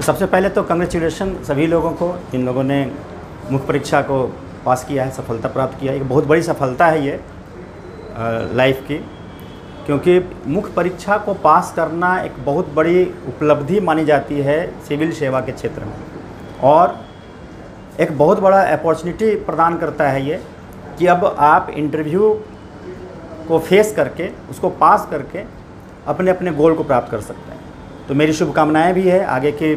सबसे पहले तो कंग्रेचुलेशन सभी लोगों को जिन लोगों ने मुख्य परीक्षा को पास किया है, सफलता प्राप्त किया है। एक बहुत बड़ी सफलता है ये लाइफ की, क्योंकि मुख्य परीक्षा को पास करना एक बहुत बड़ी उपलब्धि मानी जाती है सिविल सेवा के क्षेत्र में, और एक बहुत बड़ा अपॉर्चुनिटी प्रदान करता है ये कि अब आप इंटरव्यू को फेस करके उसको पास करके अपने अपने गोल को प्राप्त कर सकते हैं। तो मेरी शुभकामनाएं भी है आगे के,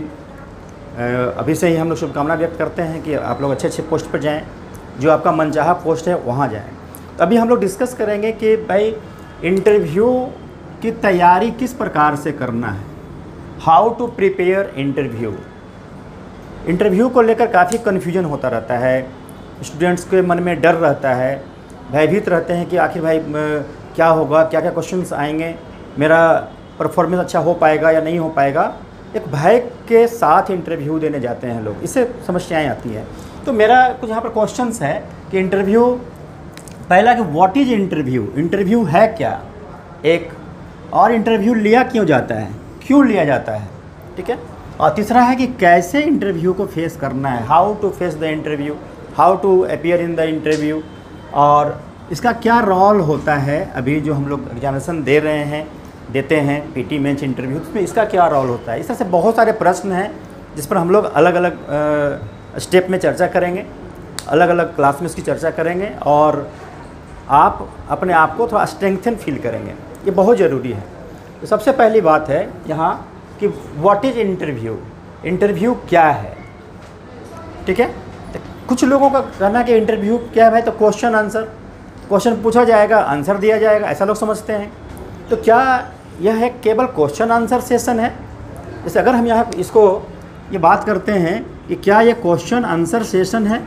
अभी से ही हम लोग शुभकामनाएं व्यक्त करते हैं कि आप लोग अच्छे अच्छे पोस्ट पर जाएं, जो आपका मनचाहा पोस्ट है वहाँ जाएं। तो अभी हम लोग डिस्कस करेंगे कि भाई इंटरव्यू की तैयारी किस प्रकार से करना है, how to prepare interview. Interview को लेकर काफ़ी कन्फ्यूजन होता रहता है, स्टूडेंट्स के मन में डर रहता है, भयभीत रहते हैं कि आखिर भाई क्या होगा, क्या क्या क्वेश्चंस आएंगे, मेरा परफॉर्मेंस अच्छा हो पाएगा या नहीं हो पाएगा। एक भय के साथ इंटरव्यू देने जाते हैं लोग, इससे समस्याएं आती हैं। तो मेरा कुछ यहाँ पर क्वेश्चंस है कि इंटरव्यू, पहला कि व्हाट इज़ इंटरव्यू, इंटरव्यू है क्या एक, और इंटरव्यू लिया क्यों जाता है, क्यों लिया जाता है, ठीक है। और तीसरा है कि कैसे इंटरव्यू को फेस करना है, how to face the interview, how to appear in the interview, और इसका क्या रोल होता है। अभी जो हम लोग एग्जामिनेशन देते हैं पीटी मेंस इंटरव्यू, उसमें इसका क्या रोल होता है। इस तरह से बहुत सारे प्रश्न हैं जिस पर हम लोग अलग अलग स्टेप में चर्चा करेंगे, अलग अलग क्लास में इसकी चर्चा करेंगे, और आप अपने आप को थोड़ा स्ट्रेंथन फील करेंगे, ये बहुत ज़रूरी है। तो सबसे पहली बात है यहाँ कि व्हाट इज़ इंटरव्यू, इंटरव्यू क्या है, ठीक है। तो कुछ लोगों का कहना है कि इंटरव्यू क्या है भाई, तो क्वेश्चन आंसर, क्वेश्चन पूछा जाएगा, आंसर दिया जाएगा, ऐसा लोग समझते हैं। तो क्या यह है केवल क्वेश्चन आंसर सेशन है। जैसे अगर हम यहाँ इसको ये बात करते हैं कि क्या ये क्वेश्चन आंसर सेशन है,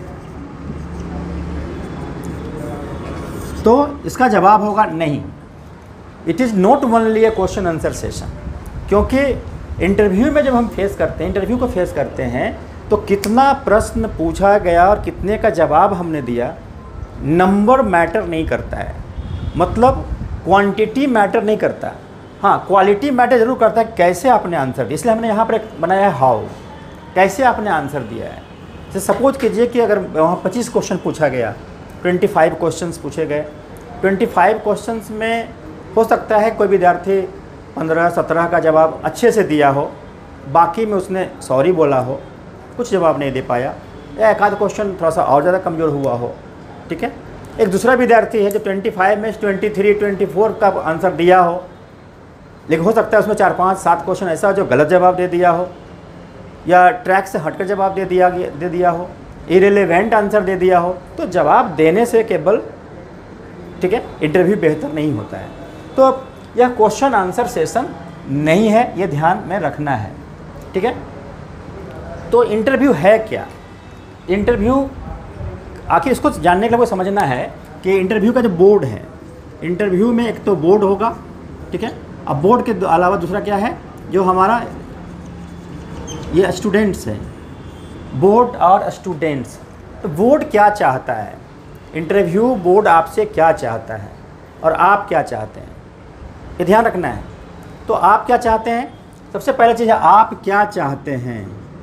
तो इसका जवाब होगा नहीं, it is not only a question answer session. क्योंकि इंटरव्यू में जब हम फेस करते हैं, इंटरव्यू को फेस करते हैं, तो कितना प्रश्न पूछा गया और कितने का जवाब हमने दिया, नंबर मैटर नहीं करता है, मतलब क्वांटिटी मैटर नहीं करता। हाँ, क्वालिटी मैटर ज़रूर करता है, कैसे आपने आंसर दिया। इसलिए हमने यहाँ पर एक बनाया है हाउ, कैसे आपने आंसर दिया है। जैसे सपोज कीजिए कि अगर वहाँ 25 क्वेश्चन पूछा गया, 25 क्वेश्चंस पूछे गए, 25 क्वेश्चंस में हो सकता है कोई विद्यार्थी 15-17 का जवाब अच्छे से दिया हो, बाकी में उसने सॉरी बोला हो, कुछ जवाब नहीं दे पाया, या एक आध क्वेश्चन थोड़ा सा और ज़्यादा कमज़ोर हुआ हो, ठीक है। एक दूसरा विद्यार्थी है जो 25 में 23-24 का आंसर दिया हो, लेकिन हो सकता है उसमें 4-5-7 क्वेश्चन ऐसा जो गलत जवाब दे दिया हो, या ट्रैक से हटकर जवाब दे दिया हो, इरेलेवेंट आंसर दे दिया हो। तो जवाब देने से केवल, ठीक है, इंटरव्यू बेहतर नहीं होता है। तो यह क्वेश्चन आंसर सेशन नहीं है, ये ध्यान में रखना है, ठीक है। तो इंटरव्यू है क्या, इंटरव्यू आखिर इसको जानने के लिए आपको समझना है कि इंटरव्यू का जो बोर्ड है, इंटरव्यू में एक तो बोर्ड होगा, ठीक है। अब बोर्ड के अलावा दूसरा क्या है, जो हमारा ये स्टूडेंट्स हैं, बोर्ड और स्टूडेंट्स। तो बोर्ड क्या चाहता है, इंटरव्यू बोर्ड आपसे क्या चाहता है और आप क्या चाहते हैं, ये ध्यान रखना है। तो आप क्या चाहते हैं, सबसे पहले चीज़ है आप क्या चाहते हैं।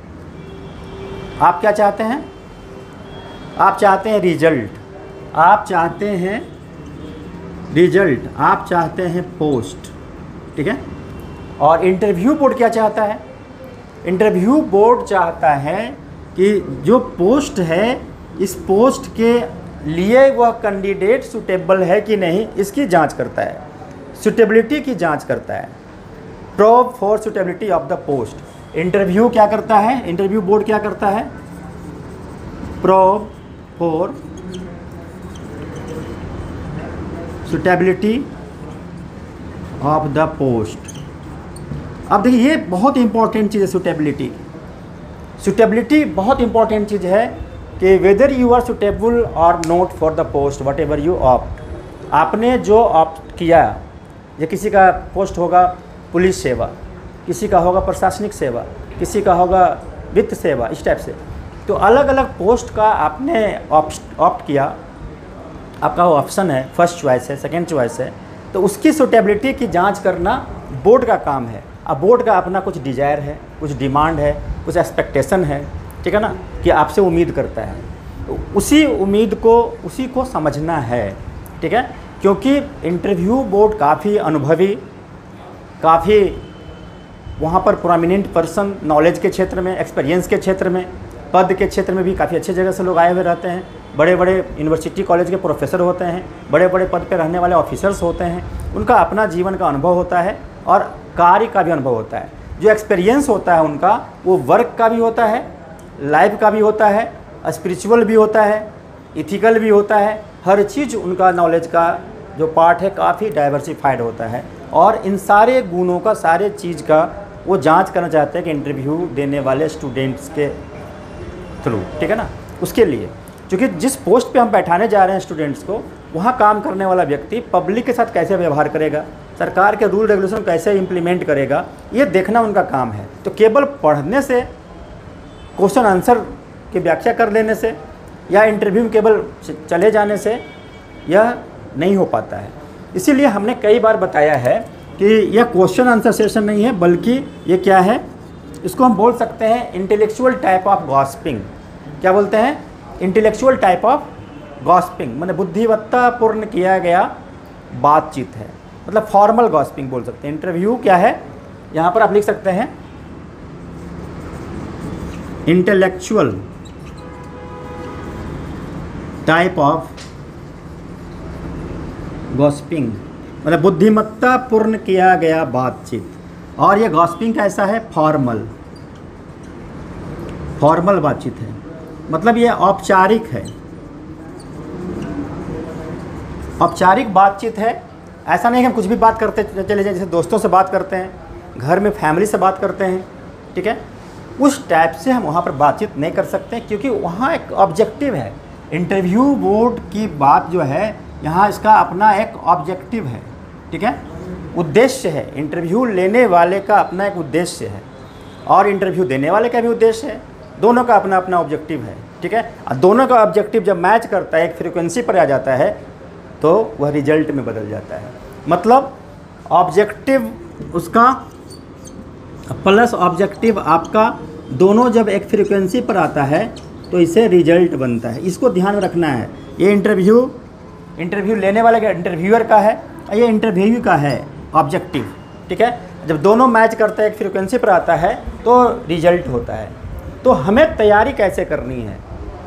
आप क्या चाहते हैं, आप चाहते हैं रिजल्ट, आप चाहते हैं रिजल्ट, आप चाहते हैं पोस्ट, ठीक है। और इंटरव्यू बोर्ड क्या चाहता है, इंटरव्यू बोर्ड चाहता है कि जो पोस्ट है, इस पोस्ट के लिए वह कैंडिडेट सुटेबल है कि नहीं, इसकी जांच करता है, सुटेबिलिटी की जांच करता है, probe for suitability of the post. Interview क्या करता है, इंटरव्यू बोर्ड क्या करता है, probe for suitability of the post. अब देखिए ये बहुत इंपॉर्टेंट चीज़ है, सुटेबिलिटी। सुटेबिलिटी बहुत इंपॉर्टेंट चीज़ है कि वेदर यू आर सुटेबल और not for the post whatever you opt. आपने जो ऑप्ट किया, ये किसी का पोस्ट होगा पुलिस सेवा, किसी का होगा प्रशासनिक सेवा, किसी का होगा वित्त सेवा, इस टाइप से। तो अलग अलग पोस्ट का आपने ऑप्ट किया, आपका वो ऑप्शन है, फर्स्ट चॉइस है, सेकंड चॉइस है, तो उसकी सुटेबिलिटी की जांच करना बोर्ड का काम है। अब बोर्ड का अपना कुछ डिज़ायर है, कुछ डिमांड है, कुछ एक्सपेक्टेशन है, ठीक है ना, कि आपसे उम्मीद करता है। तो उसी उम्मीद को, उसी को समझना है, ठीक है। क्योंकि इंटरव्यू बोर्ड काफ़ी अनुभवी, काफ़ी वहाँ पर प्रोमिनेंट पर्सन, नॉलेज के क्षेत्र में, एक्सपीरियंस के क्षेत्र में, पद के क्षेत्र में भी काफ़ी अच्छे जगह से लोग आए हुए रहते हैं। बड़े बड़े यूनिवर्सिटी कॉलेज के प्रोफेसर होते हैं, बड़े बड़े पद पे रहने वाले ऑफिसर्स होते हैं। उनका अपना जीवन का अनुभव होता है और कार्य का भी अनुभव होता है। जो एक्सपीरियंस होता है उनका, वो वर्क का भी होता है, लाइफ का भी होता है, स्पिरिचुअल भी होता है, इथिकल भी होता है। हर चीज़ उनका नॉलेज का जो पार्ट है काफ़ी डाइवर्सिफाइड होता है। और इन सारे गुणों का, सारे चीज़ का वो जांच करना चाहते हैं कि इंटरव्यू देने वाले स्टूडेंट्स के थ्रू, ठीक है ना। उसके लिए क्योंकि जिस पोस्ट पे हम बैठाने जा रहे हैं स्टूडेंट्स को, वहाँ काम करने वाला व्यक्ति पब्लिक के साथ कैसे व्यवहार करेगा, सरकार के रूल रेगुलेशन कैसे इम्प्लीमेंट करेगा, ये देखना उनका काम है। तो केवल पढ़ने से, क्वेश्चन आंसर की व्याख्या कर लेने से या इंटरव्यू में केवल चले जाने से यह नहीं हो पाता है। इसीलिए हमने कई बार बताया है कि यह क्वेश्चन आंसर सेशन नहीं है, बल्कि ये क्या है, इसको हम बोल सकते हैं इंटेलेक्चुअल टाइप ऑफ गॉसिपिंग। क्या बोलते हैं? इंटेलेक्चुअल टाइप ऑफ गॉसिपिंग, मतलब बुद्धिमत्ता पूर्ण किया गया बातचीत है, मतलब फॉर्मल गॉसिपिंग बोल सकते हैं। इंटरव्यू क्या है, यहाँ पर आप लिख सकते हैं इंटेलेक्चुअल टाइप ऑफ गॉसिपिंग, मतलब बुद्धिमत्ता पूर्ण किया गया बातचीत। और ये गॉसिपिंग कैसा है? फॉर्मल बातचीत है, मतलब ये औपचारिक है, औपचारिक बातचीत है। ऐसा नहीं कि हम कुछ भी बात करते चले जाएं, जैसे दोस्तों से बात करते हैं, घर में फैमिली से बात करते हैं, ठीक है, उस टाइप से हम वहाँ पर बातचीत नहीं कर सकते, क्योंकि वहाँ एक ऑब्जेक्टिव है। इंटरव्यू बोर्ड की बात जो है यहाँ, इसका अपना एक ऑब्जेक्टिव है, ठीक है, उद्देश्य है। इंटरव्यू लेने वाले का अपना एक उद्देश्य है और इंटरव्यू देने वाले का भी उद्देश्य है। दोनों का अपना अपना ऑब्जेक्टिव है, ठीक है। और दोनों का ऑब्जेक्टिव जब मैच करता है, एक फ्रीक्वेंसी पर आ जाता है, तो वह रिजल्ट में बदल जाता है। मतलब ऑब्जेक्टिव उसका प्लस ऑब्जेक्टिव आपका, दोनों जब एक फ्रीक्वेंसी पर आता है तो इसे रिजल्ट बनता है। इसको ध्यान में रखना है। ये इंटरव्यू लेने वाले का, इंटरव्यूअर का है, ये इंटरव्यू का है ऑब्जेक्टिव, ठीक है। जब दोनों मैच करते हैं, एक फ्रीक्वेंसी पर आता है, तो रिजल्ट होता है। तो हमें तैयारी कैसे करनी है,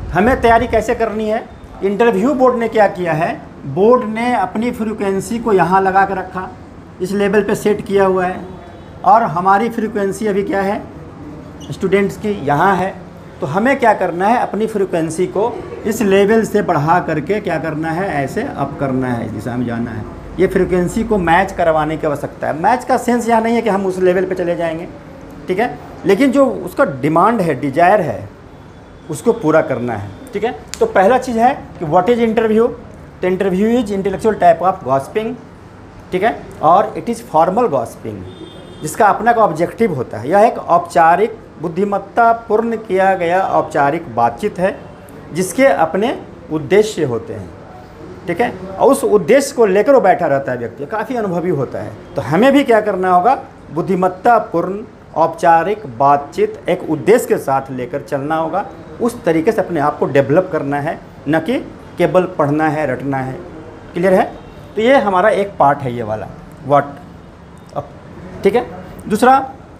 इंटरव्यू बोर्ड ने क्या किया है, बोर्ड ने अपनी फ्रीक्वेंसी को यहाँ लगा कर रखा, इस लेवल पे सेट किया हुआ है, और हमारी फ्रीक्वेंसी अभी क्या है, स्टूडेंट्स की यहाँ है। तो हमें क्या करना है, अपनी फ्रीक्वेंसी को इस लेवल से बढ़ा करके क्या करना है, ऐसे अप करना है, इस दिशा में जाना है। ये फ्रीक्वेंसी को मैच करवाने की आवश्यकता है। मैच का सेंस यहाँ नहीं है कि हम उस लेवल पे चले जाएंगे, ठीक है, लेकिन जो उसका डिमांड है, डिजायर है, उसको पूरा करना है, ठीक है। तो पहला चीज़ है कि व्हाट इज़ इंटरव्यू। तो interview is intellectual type of gossiping, ठीक है, और इट इज़ फॉर्मल गॉसिपिंग, जिसका अपना का ऑब्जेक्टिव होता है। यह एक औपचारिक, बुद्धिमत्ता पूर्ण किया गया औपचारिक बातचीत है, जिसके अपने उद्देश्य होते हैं, ठीक है, और उस उद्देश्य को लेकर वो बैठा रहता है व्यक्ति, काफ़ी अनुभवी होता है। तो हमें भी क्या करना होगा, बुद्धिमत्ता पूर्ण औपचारिक बातचीत एक उद्देश्य के साथ लेकर चलना होगा। उस तरीके से अपने आप को डेवलप करना है, न कि केवल पढ़ना है, रटना है। क्लियर है? तो ये हमारा एक पार्ट है, ये वाला व्हाट, ठीक है। दूसरा,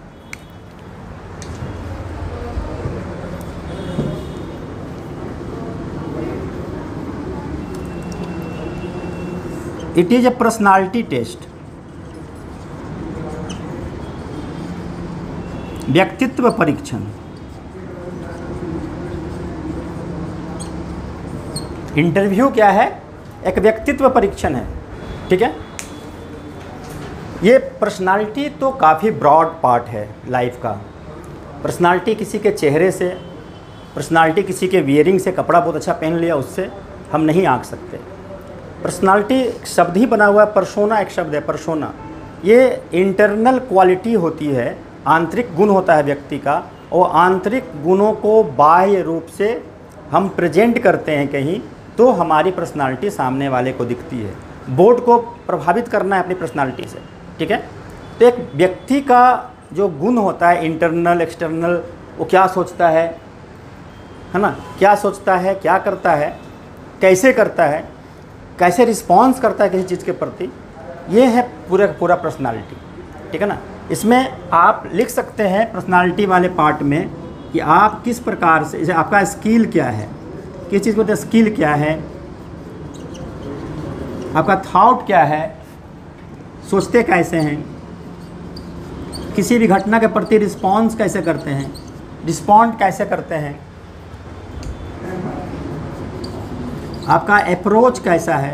it is a personality test, व्यक्तित्व परीक्षण। इंटरव्यू क्या है, एक व्यक्तित्व परीक्षण है, ठीक है। ये पर्सनालिटी तो काफ़ी ब्रॉड पार्ट है लाइफ का। पर्सनालिटी किसी के चेहरे से, पर्सनालिटी किसी के वियरिंग से, कपड़ा बहुत अच्छा पहन लिया उससे हम नहीं आंक सकते। पर्सनालिटी शब्द ही बना हुआ है, परसोना एक शब्द है, परसोना। ये इंटरनल क्वालिटी होती है, आंतरिक गुण होता है व्यक्ति का, और आंतरिक गुणों को बाह्य रूप से हम प्रेजेंट करते हैं कहीं, तो हमारी पर्सनालिटी सामने वाले को दिखती है। बोर्ड को प्रभावित करना है अपनी पर्सनालिटी से, ठीक है। तो एक व्यक्ति का जो गुण होता है इंटरनल एक्सटर्नल, वो क्या सोचता है ना, क्या सोचता है, क्या करता है, कैसे करता है, कैसे रिस्पॉन्स करता है किसी चीज़ के प्रति, ये है पूरा पर्सनालिटी। ठीक है ना। इसमें आप लिख सकते हैं पर्सनालिटी वाले पार्ट में कि आप किस प्रकार से, जैसे आपका स्किल क्या है, किस चीज़ को स्किल क्या है, आपका थॉट क्या है, सोचते कैसे हैं, किसी भी घटना के प्रति रिस्पॉन्स कैसे करते हैं, रिस्पॉन्ड कैसे करते हैं, आपका अप्रोच कैसा है,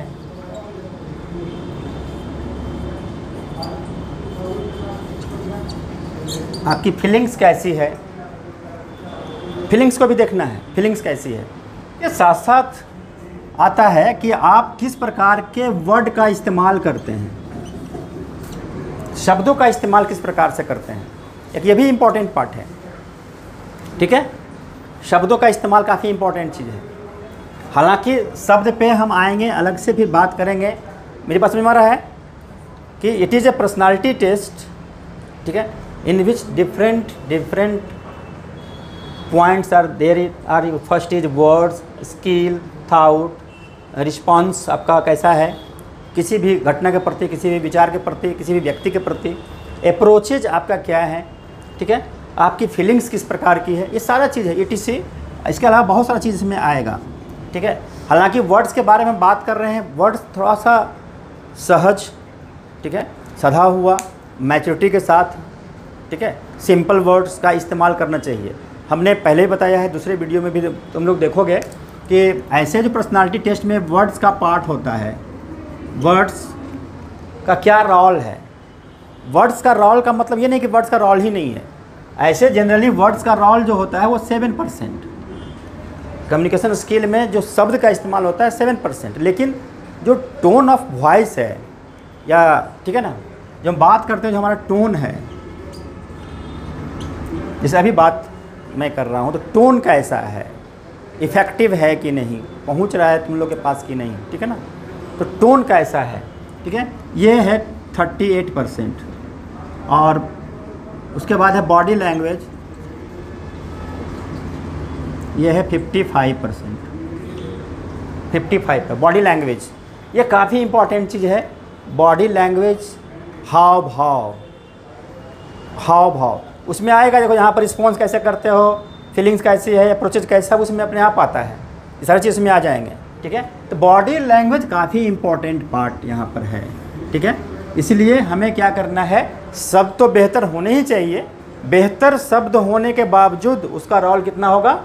आपकी फीलिंग्स कैसी है, फीलिंग्स को भी देखना है, फीलिंग्स कैसी है। ये साथ साथ आता है कि आप किस प्रकार के वर्ड का इस्तेमाल करते हैं, शब्दों का इस्तेमाल किस प्रकार से करते हैं, एक ये भी इम्पोर्टेंट पार्ट है। ठीक है, शब्दों का इस्तेमाल काफ़ी इम्पोर्टेंट चीज़ है। हालांकि शब्द पे हम आएंगे, अलग से भी बात करेंगे। मेरे पास में आ रहा है कि it is a personality test, ठीक है, in which different points are there are. First is words, skill, thought, response आपका कैसा है किसी भी घटना के प्रति, किसी भी विचार के प्रति, किसी भी व्यक्ति के प्रति, अप्रोचेज आपका क्या है, ठीक है, आपकी फीलिंग्स किस प्रकार की है, ये सारा चीज़ है ETC। इसके अलावा बहुत सारा चीज़ इसमें आएगा। ठीक है, हालांकि वर्ड्स के बारे में बात कर रहे हैं, वर्ड्स थोड़ा सा सहज, ठीक है, सधा हुआ, मैच्योरिटी के साथ, ठीक है, सिंपल वर्ड्स का इस्तेमाल करना चाहिए। हमने पहले ही बताया है, दूसरे वीडियो में भी तुम लोग देखोगे कि ऐसे जो पर्सनालिटी टेस्ट में वर्ड्स का पार्ट होता है, वर्ड्स का क्या रोल है। वर्ड्स का रोल का मतलब ये नहीं कि वर्ड्स का रोल ही नहीं है, ऐसे जनरली वर्ड्स का रोल जो होता है वो 7%। कम्युनिकेशन स्किल में जो शब्द का इस्तेमाल होता है 7%, लेकिन जो टोन ऑफ वॉइस है, या ठीक है ना, जब हम बात करते हैं जो हमारा टोन है, जैसे अभी बात मैं कर रहा हूँ तो टोन कैसा है, इफ़ेक्टिव है कि नहीं, पहुँच रहा है तुम लोग के पास कि नहीं, ठीक है ना, तो टोन कैसा है, ठीक है, ये है 38%। और उसके बाद है बॉडी लैंग्वेज, ये है 55%। 55 बॉडी लैंग्वेज, ये काफ़ी इम्पॉर्टेंट चीज़ है। बॉडी लैंग्वेज, हाव भाव उसमें आएगा। देखो यहाँ पर रिस्पॉन्स कैसे करते हो, फीलिंग्स कैसी है, अप्रोचेज कैसा, उसमें अपने आप आता है, ये सारी चीज़ में आ जाएंगे। ठीक है, तो बॉडी लैंग्वेज काफ़ी इम्पॉर्टेंट पार्ट यहाँ पर है। ठीक है, इसलिए हमें क्या करना है, शब्द तो बेहतर होने ही चाहिए, बेहतर शब्द होने के बावजूद उसका रोल कितना होगा,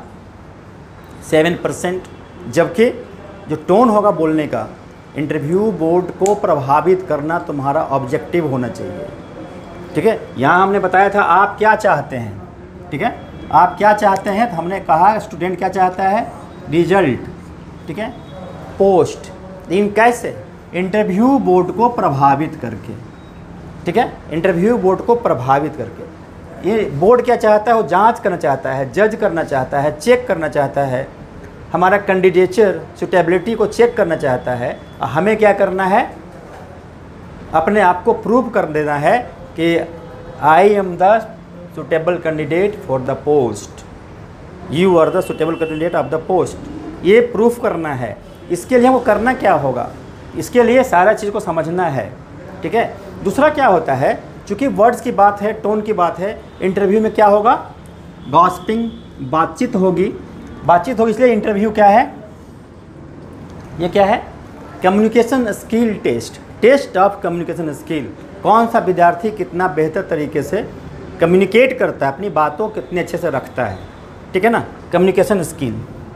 7%। जबकि जो टोन होगा बोलने का, इंटरव्यू बोर्ड को प्रभावित करना तुम्हारा ऑब्जेक्टिव होना चाहिए। ठीक है, यहाँ हमने बताया था आप क्या चाहते हैं। ठीक है, आप क्या चाहते हैं, तो हमने कहा स्टूडेंट क्या चाहता है, रिजल्ट, ठीक है, पोस्ट, लेकिन कैसे, इंटरव्यू बोर्ड को प्रभावित करके। ठीक है, इंटरव्यू बोर्ड को प्रभावित करके। ये बोर्ड क्या चाहता है, वो जांच करना चाहता है, जज करना चाहता है, चेक करना चाहता है, हमारा कैंडिडेचर सुटेबिलिटी को चेक करना चाहता है। हमें क्या करना है, अपने आप को प्रूव कर देना है कि I am the suitable candidate for the post, you are the suitable candidate of the post. ये प्रूफ करना है। इसके लिए हमको करना क्या होगा, इसके लिए सारा चीज़ को समझना है। ठीक है, दूसरा क्या होता है, चूँकि वर्ड्स की बात है, टोन की बात है, इंटरव्यू में क्या होगा, गॉसिपिंग, बातचीत होगी, इसलिए इंटरव्यू क्या है, ये क्या है, communication skill test of communication skill. कौन सा विद्यार्थी कितना बेहतर तरीके से कम्युनिकेट करता है, अपनी बातों को कितने अच्छे से रखता है। ठीक है ना, कम्युनिकेशन स्किल।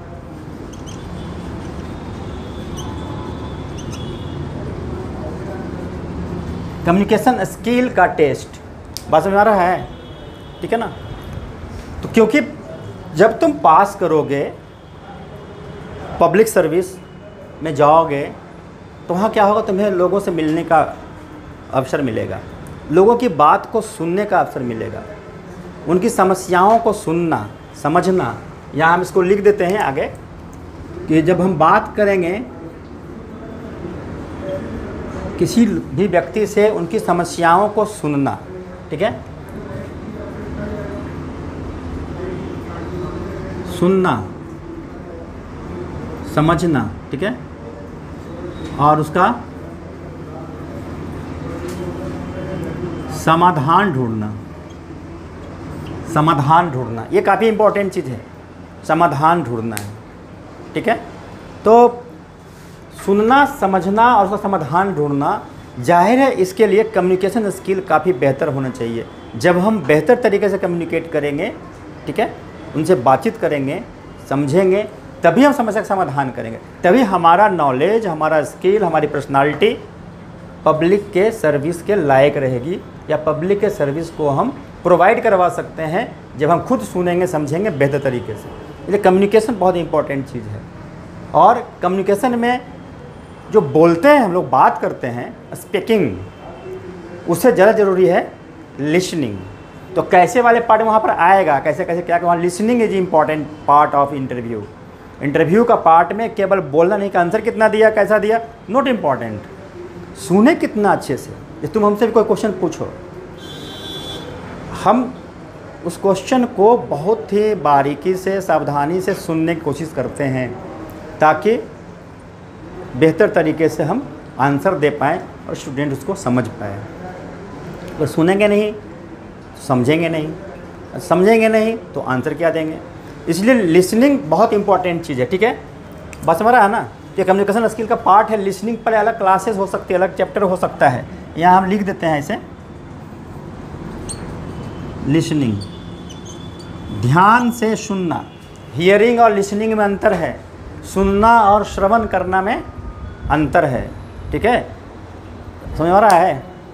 कम्युनिकेशन स्किल का टेस्ट, बात समझ आ रहा है, ठीक है ना। तो क्योंकि जब तुम पास करोगे, पब्लिक सर्विस में जाओगे, तो वहाँ क्या होगा, तुम्हें लोगों से मिलने का अवसर मिलेगा, लोगों की बात को सुनने का अवसर मिलेगा, उनकी समस्याओं को सुनना, समझना। यहाँ हम इसको लिख देते हैं आगे कि जब हम बात करेंगे किसी भी व्यक्ति से, उनकी समस्याओं को सुनना, ठीक है, सुनना, समझना, ठीक है, और उसका समाधान ढूंढना। समाधान ढूंढना ये काफ़ी इम्पोर्टेंट चीज़ है, समाधान ढूंढना है, ठीक है। तो सुनना, समझना और उसका समाधान ढूंढना, जाहिर है इसके लिए कम्युनिकेशन स्किल काफ़ी बेहतर होना चाहिए। जब हम बेहतर तरीके से कम्युनिकेट करेंगे, ठीक है, उनसे बातचीत करेंगे, समझेंगे, तभी हम समस्या का समाधान करेंगे, तभी हमारा नॉलेज, हमारा स्किल, हमारी पर्सनालिटी पब्लिक के सर्विस के लायक रहेगी, या पब्लिक के सर्विस को हम प्रोवाइड करवा सकते हैं जब हम खुद सुनेंगे, समझेंगे बेहतर तरीके से। इसलिए कम्युनिकेशन बहुत इंपॉर्टेंट चीज़ है। और कम्युनिकेशन में जो बोलते हैं, हम लोग बात करते हैं, स्पीकिंग, उससे ज़्यादा ज़रूरी है लिसनिंग। तो कैसे वाले पार्ट वहाँ पर आएगा, कैसे कैसे क्या, वहाँ listening is important part of interview. Interview का पार्ट में केवल बोलना नहीं कि आंसर कितना दिया, कैसा दिया, नॉट इम्पॉर्टेंट, सुने कितना अच्छे से। जब तुम हमसे भी कोई क्वेश्चन पूछो, हम उस क्वेश्चन को बहुत ही बारीकी से, सावधानी से सुनने की कोशिश करते हैं, ताकि बेहतर तरीके से हम आंसर दे पाएँ और स्टूडेंट उसको समझ पाए। अगर सुनेंगे नहीं, समझेंगे नहीं, समझेंगे नहीं तो आंसर क्या देंगे। इसलिए लिसनिंग बहुत इंपॉर्टेंट चीज़ है, ठीक है। बस हमारा है ना, कि कम्युनिकेशन स्किल का पार्ट है। लिसनिंग पर अलग क्लासेस हो सकती है, अलग चैप्टर हो सकता है। यहाँ हम लिख देते हैं इसे, लिसनिंग, ध्यान से सुनना। हियरिंग और लिसनिंग में अंतर है, सुनना और श्रवण करना में अंतर है, ठीक है, समझ आ रहा है।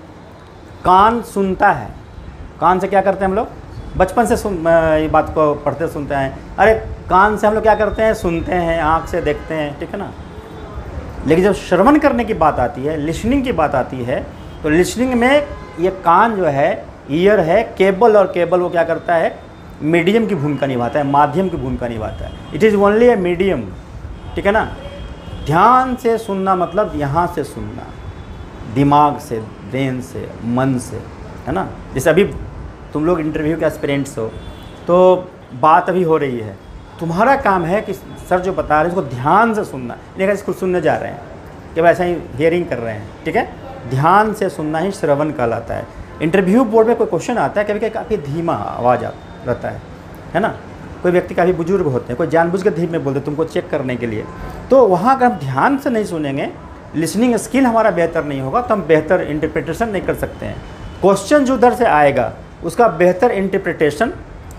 कान सुनता है, कान से क्या करते हैं हम लोग, बचपन से ये बात को पढ़ते सुनते हैं। अरे कान से हम लोग क्या करते हैं, सुनते हैं, आँख से देखते हैं, ठीक है ना। लेकिन जब श्रवण करने की बात आती है, लिसनिंग की बात आती है, तो लिसनिंग में ये कान जो है, ईयर है केबल, और केबल वो क्या करता है, मीडियम की भूमिका निभाता है, माध्यम की भूमिका निभाता है। It is only a medium, ठीक है ना। ध्यान से सुनना मतलब यहाँ से सुनना, दिमाग से, ब्रेन से, मन से, है ना। जैसे अभी तुम लोग इंटरव्यू के एस्पिरेंट्स हो, तो बात अभी हो रही है, तुम्हारा काम है कि सर जो बता रहे हैं उसको ध्यान से सुनना, नहीं कि इसको सुनने जा रहे हैं कि वैसा ही हियरिंग कर रहे हैं, ठीक है। ध्यान से सुनना ही श्रवण कहलाता है। इंटरव्यू बोर्ड में कोई क्वेश्चन आता है, कभी कभी काफ़ी धीमा आवाज़ रहता है ना। कोई व्यक्ति काफ़ी बुजुर्ग होते हैं, कोई जानबूझ के धीमे बोलते हैं तुमको चेक करने के लिए। तो वहाँ अगर हम ध्यान से नहीं सुनेंगे, लिसनिंग स्किल हमारा बेहतर नहीं होगा, तो हम बेहतर इंटरप्रिटेशन नहीं कर सकते हैं। क्वेश्चन जो उधर से आएगा उसका बेहतर इंटरप्रिटेशन,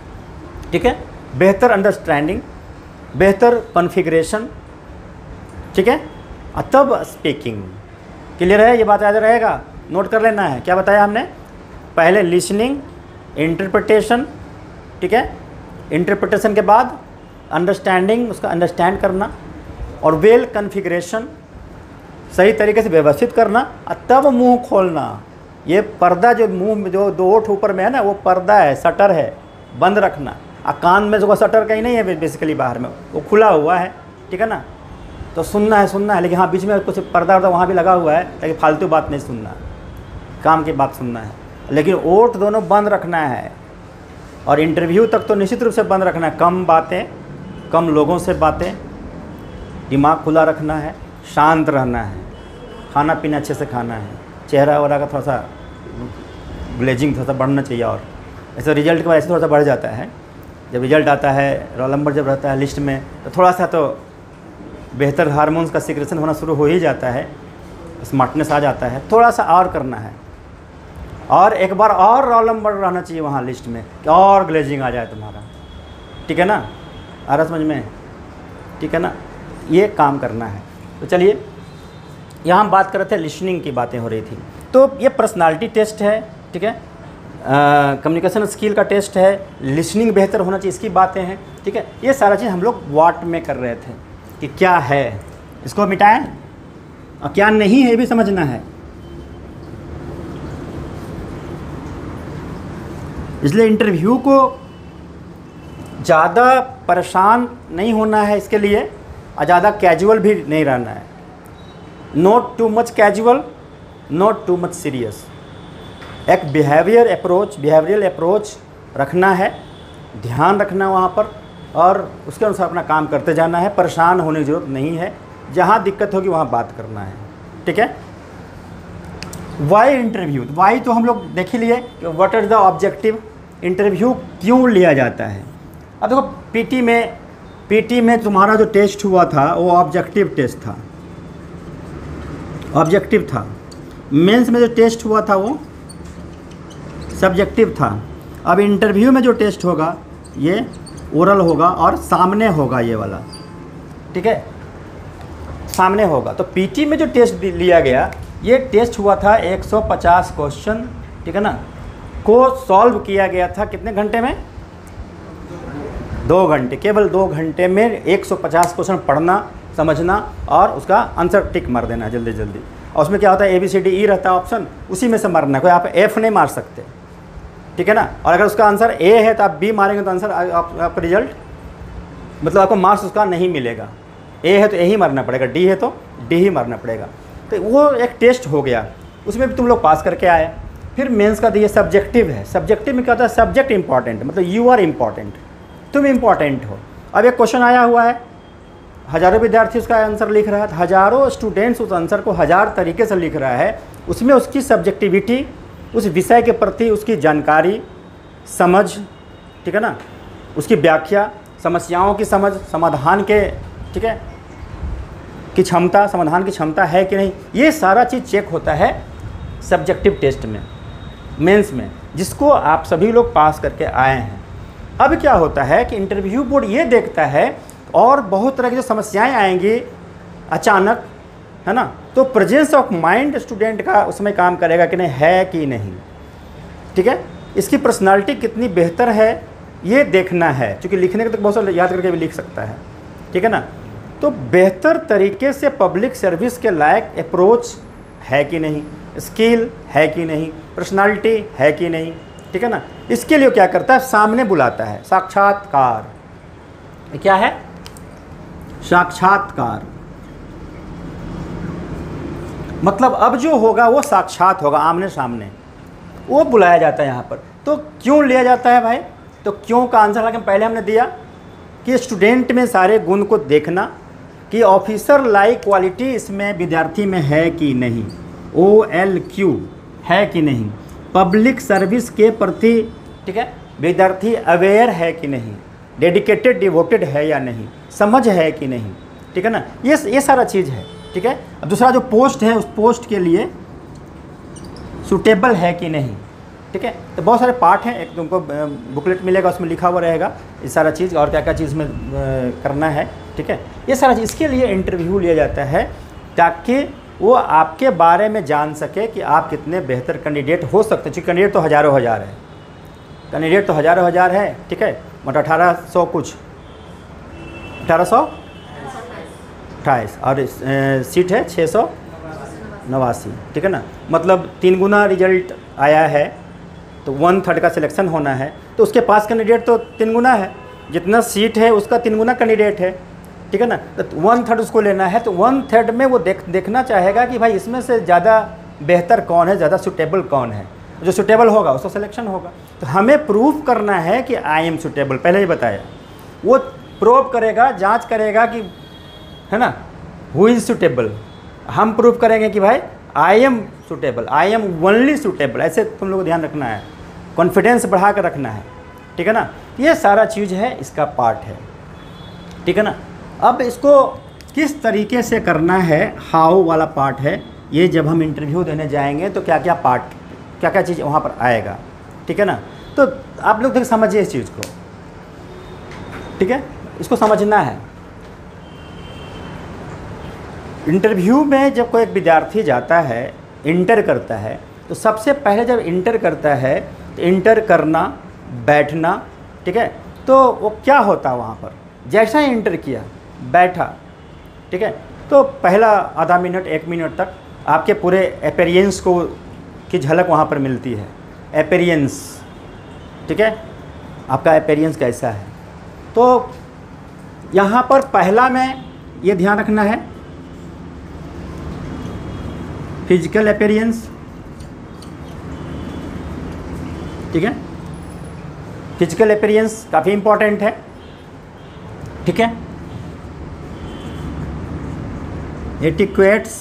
ठीक है, बेहतर अंडरस्टैंडिंग, बेहतर कॉन्फ़िगरेशन, ठीक है, तब स्पीकिंग। क्लियर है, ये बात याद रहेगा, नोट कर लेना है। क्या बताया हमने, पहले लिसनिंग, इंटरप्रिटेशन, ठीक है, इंटरप्रिटेशन के बाद अंडरस्टैंडिंग, उसका अंडरस्टैंड करना, और वेल कॉन्फ़िगरेशन, सही तरीके से व्यवस्थित करना, और तब मुंह खोलना। ये पर्दा जो मुंह में जो दो ओठ ऊपर में है ना, वो पर्दा है, शटर है, बंद रखना। कान में जो शटर कहीं नहीं है बेसिकली, बाहर में वो खुला हुआ है, ठीक है ना। तो सुनना है, लेकिन हाँ बीच में कुछ पर्दा वर्दा वहाँ भी लगा हुआ है, ताकि फालतू बात नहीं सुनना, काम की बात सुनना है। लेकिन ओठ दोनों बंद रखना है, और इंटरव्यू तक तो निश्चित रूप से बंद रखना है। कम बातें, कम लोगों से बातें, दिमाग खुला रखना है, शांत रहना है, खाना पीना अच्छे से खाना है, चेहरा वगैरह का थोड़ा सा ग्लेजिंग थोड़ा सा बढ़ना चाहिए। और ऐसे रिजल्ट की वजह से थोड़ा सा बढ़ जाता है, जब रिजल्ट आता है, रोल नंबर जब रहता है लिस्ट में, तो थोड़ा सा तो बेहतर हार्मोन्स का सिक्रेशन होना शुरू हो ही जाता है, स्मार्टनेस आ जाता है। थोड़ा सा और करना है, और एक बार और रोल नंबर रहना चाहिए वहाँ लिस्ट में, कि और ग्लेजिंग आ जाए तुम्हारा, ठीक है ना। आ रहा समझ में, ठीक है ना, ये काम करना है। तो चलिए, यहाँ हम बात कर रहे थे, लिसनिंग की बातें हो रही थी। तो ये पर्सनालिटी टेस्ट है, ठीक है, कम्युनिकेशन स्किल का टेस्ट है, लिसनिंग बेहतर होना चाहिए, इसकी बातें हैं, ठीक है। ये सारा चीज़ हम लोग व्हाट में कर रहे थे कि क्या है, इसको मिटाएं, और क्या नहीं है ये भी समझना है। इसलिए इंटरव्यू को ज़्यादा परेशान नहीं होना है इसके लिए, और ज़्यादा कैजुअल भी नहीं रहना है। Not too much casual, not too much serious. एक बिहेवियरल अप्रोच रखना है, ध्यान रखना वहाँ पर, और उसके अनुसार अपना काम करते जाना है, परेशान होने की ज़रूरत नहीं है, जहाँ दिक्कत होगी वहाँ बात करना है, ठीक है। वाई इंटरव्यू, वाई तो हम लोग देख ही लिए कि what is the objective, interview क्यों लिया जाता है। अब देखो पीटी में तुम्हारा जो टेस्ट हुआ था वो ऑब्जेक्टिव टेस्ट था, ऑब्जेक्टिव था। मेंस में जो टेस्ट हुआ था वो सब्जेक्टिव था। अब इंटरव्यू में जो टेस्ट होगा ये ओरल होगा और सामने होगा, ये वाला, ठीक है, सामने होगा। तो पीटी में जो टेस्ट लिया गया, ये टेस्ट हुआ था 150 क्वेश्चन, ठीक है ना, को सॉल्व किया गया था कितने घंटे में? 2 घंटे। केवल 2 घंटे में 150 क्वेश्चन पढ़ना, समझना और उसका आंसर टिक मार देना जल्दी जल्दी। और उसमें क्या होता है, ABCDE रहता है ऑप्शन, उसी में से मारना है, कोई आप F नहीं मार सकते, ठीक है ना। और अगर उसका आंसर A है तो आप B मारेंगे तो आंसर आपका रिजल्ट, मतलब आपको मार्क्स उसका नहीं मिलेगा। A है तो A ही मारना पड़ेगा, D है तो D ही मारना पड़ेगा। तो वो एक टेस्ट हो गया, उसमें भी तुम लोग पास करके आए। फिर मेंस का दिए सब्जेक्टिव है। सब्जेक्टिव में क्या होता है, सब्जेक्ट इंपॉर्टेंट, मतलब यू आर इम्पॉर्टेंट, तुम इम्पॉर्टेंट हो। अब एक क्वेश्चन आया हुआ है, हज़ारों विद्यार्थी उसका आंसर लिख रहा है, हज़ारों स्टूडेंट्स उस आंसर को 1000 तरीके से लिख रहा है। उसमें उसकी सब्जेक्टिविटी, उस विषय के प्रति उसकी जानकारी, समझ, ठीक है ना, उसकी व्याख्या, समस्याओं की समझ, समाधान के, ठीक है, की क्षमता, समाधान की क्षमता है कि नहीं, ये सारा चीज़ चेक होता है सब्जेक्टिव टेस्ट में, मेंस में, जिसको आप सभी लोग पास करके आए हैं। अब क्या होता है कि इंटरव्यू बोर्ड ये देखता है, और बहुत तरह की जो समस्याएं आएंगी अचानक, है ना, तो प्रेजेंस ऑफ माइंड स्टूडेंट का उसमें काम करेगा कि नहीं, है कि नहीं, ठीक है। इसकी पर्सनालिटी कितनी बेहतर है ये देखना है, क्योंकि लिखने के तो बहुत सारा याद करके भी लिख सकता है, ठीक है ना। तो बेहतर तरीके से पब्लिक सर्विस के लायक अप्रोच है कि नहीं, स्किल है कि नहीं, पर्सनालिटी है कि नहीं, ठीक है ना। इसके लिए क्या करता है, सामने बुलाता है, साक्षात्कार। क्या है, साक्षात्कार, मतलब अब जो होगा वो साक्षात होगा, आमने सामने, वो बुलाया जाता है यहाँ पर। तो क्यों लिया जाता है भाई, तो क्यों का आंसर हालांकि पहले हमने दिया कि स्टूडेंट में सारे गुण को देखना, कि ऑफिसर लाइक क्वालिटी इसमें विद्यार्थी में है कि नहीं, OLQ है कि नहीं, पब्लिक सर्विस के प्रति, ठीक है, विद्यार्थी अवेयर है कि नहीं, डेडिकेटेड डिवोटेड है या नहीं, समझ है कि नहीं, ठीक है ना, ये सारा चीज़ है, ठीक है। अब दूसरा जो पोस्ट है, उस पोस्ट के लिए सूटेबल है कि नहीं, ठीक है। तो बहुत सारे पार्ट हैं, एक तुमको बुकलेट मिलेगा, उसमें लिखा हुआ रहेगा ये सारा चीज़, और क्या क्या चीज़ में करना है, ठीक है। ये सारा चीज़, इसके लिए इंटरव्यू लिया जाता है ताकि वो आपके बारे में जान सके कि आप कितने बेहतर कैंडिडेट हो सकते हैं। क्योंकि कैंडिडेट तो हज़ारों हज़ार है, कैंडिडेट तो हज़ारों हज़ार है, ठीक है, मतलब 1800 कुछ, 1828 और सीट है 689, ठीक है ना, मतलब 3 गुना रिजल्ट आया है, तो 1/3 का सिलेक्शन होना है, तो उसके पास कैंडिडेट तो 3 गुना है, जितना सीट है उसका 3 गुना कैंडिडेट है, ठीक है ना। तो 1/3 उसको लेना है, तो 1/3 में वो देखना चाहेगा कि भाई इसमें से ज़्यादा बेहतर कौन है, ज़्यादा सूटेबल कौन है, जो सूटेबल होगा उसका सिलेक्शन होगा। तो हमें प्रूव करना है कि आई एम सूटेबल, पहले ही बताया, वो प्रूव करेगा, जांच करेगा कि, है ना, हु इज़ सूटेबल। हम प्रूव करेंगे कि भाई I am suitable, I am only suitable, ऐसे तुम लोग को ध्यान रखना है, कॉन्फिडेंस बढ़ा कर रखना है, ठीक है ना। ये सारा चीज़ है, इसका पार्ट है, ठीक है ना। अब इसको किस तरीके से करना है, हाउ वाला पार्ट है, ये जब हम इंटरव्यू देने जाएंगे तो क्या क्या पार्ट, क्या क्या चीज़ वहाँ पर आएगा, ठीक है ना। तो आप लोग देख समझिए इस चीज़ को, ठीक है, इसको समझना है। इंटरव्यू में जब कोई एक विद्यार्थी जाता है, इंटर करता है, तो सबसे पहले जब इंटर करता है तो इंटर करना, बैठना, ठीक है, तो वो क्या होता वहाँ पर, जैसा ही इंटर किया बैठा, ठीक है, तो पहला आधा मिनट 1 मिनट तक आपके पूरे अपीयरेंस को की झलक वहाँ पर मिलती है, अपीयरेंस, ठीक है, आपका अपीयरेंस कैसा है। तो यहाँ पर पहला में ये ध्यान रखना है, फिजिकल अपीयरेंस, ठीक है, फिजिकल अपीयरेंस काफ़ी इम्पॉर्टेंट है, ठीक है। एटिक्वेट्स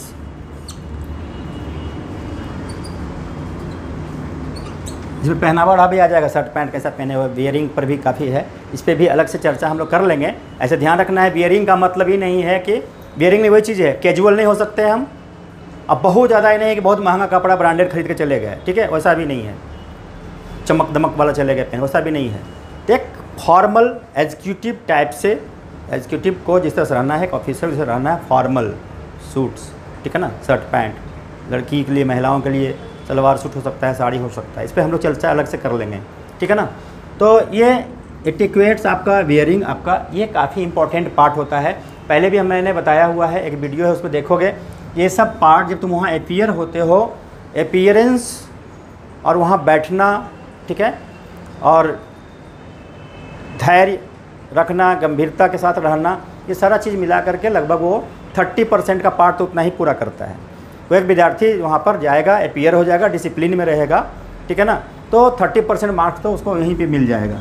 जिसमें पहनावा ओढ़ा भी आ जाएगा, शर्ट पैंट कैसा पहने हुए, बियरिंग पर भी काफ़ी है, इस पर भी अलग से चर्चा हम लोग कर लेंगे। ऐसे ध्यान रखना है, बियरिंग का मतलब ही नहीं है कि बियरिंग में वही चीज़ है, कैजुअल नहीं हो सकते हम। अब बहुत ज़्यादा ही नहीं है कि बहुत महंगा कपड़ा ब्रांडेड खरीद के चले गए, ठीक है, वैसा भी नहीं है, चमक दमक वाला चले गए पहन, वैसा भी नहीं है। तो एक फॉर्मल एग्जीक्यूटिव टाइप से, एग्जीक्यूटिव को जिस तरह से रहना है, एक ऑफिसर जैसे रहना है, फॉर्मल सूट्स, ठीक है ना, शर्ट पैंट, लड़की के लिए, महिलाओं के लिए सलवार सूट हो सकता है, साड़ी हो सकता है, इस पर हम लोग चर्चा अलग से कर लेंगे, ठीक है ना। तो ये एटिक्वेट्स आपका, वियरिंग आपका, ये काफ़ी इंपॉर्टेंट पार्ट होता है। पहले भी मैंने बताया हुआ है, एक वीडियो है उसमें देखोगे। ये सब पार्ट जब तुम वहाँ अपीयर होते हो, अपीयरेंस और वहाँ बैठना, ठीक है, और धैर्य रखना, गंभीरता के साथ रहना, ये सारा चीज़ मिला करके लगभग वो 30% का पार्ट तो उतना ही पूरा करता है। तो एक विद्यार्थी वहाँ पर जाएगा, अपीयर हो जाएगा, डिसिप्लिन में रहेगा, ठीक है ना, तो 30% मार्क्स तो उसको यहीं पे मिल जाएगा,